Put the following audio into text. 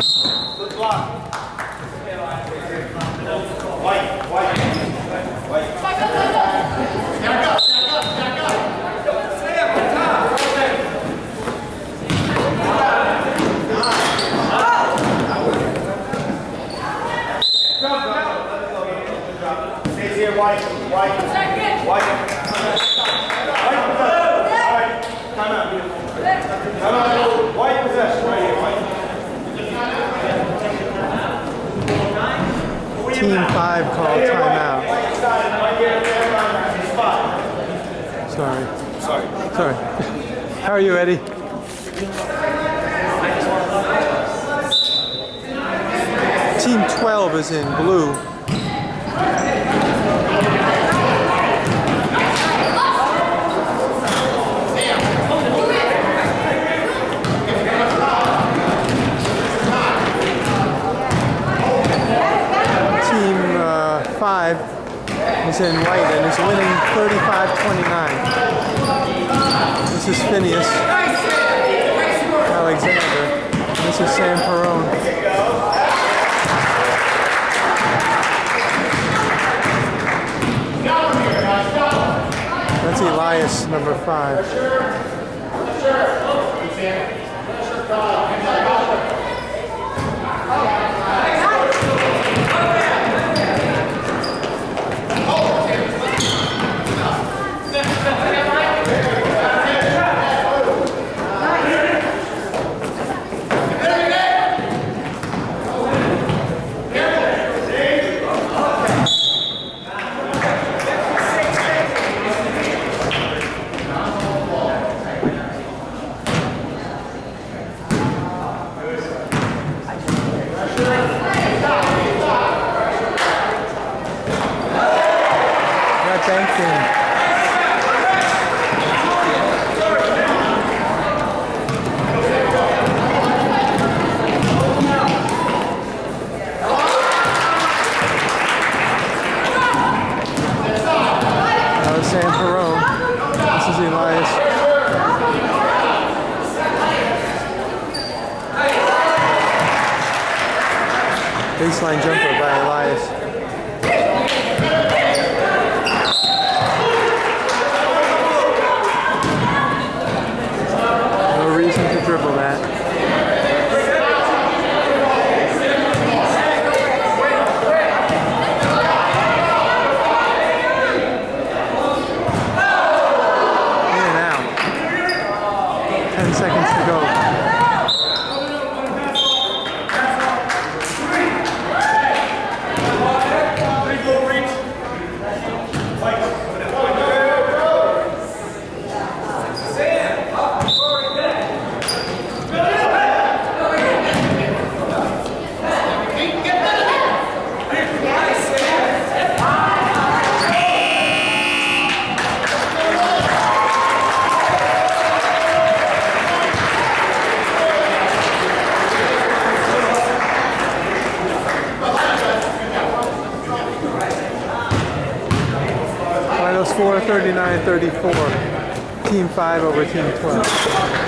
Good block. White. Back up. Stays here, white. Time out. White possession right here, white. Team 5 called timeout. Sorry. How are you, Eddie? Team 12 is in blue. Team 5 is in white and is winning 35-29. This is Phineas Alexander. This is Sam Perone. That's Elias, number 5. Sam Perone. This is Elias. Baseline jumper by Elias. No reason to dribble that. Seconds to go. Finals 4, 39-34. Team 5 over Team 12.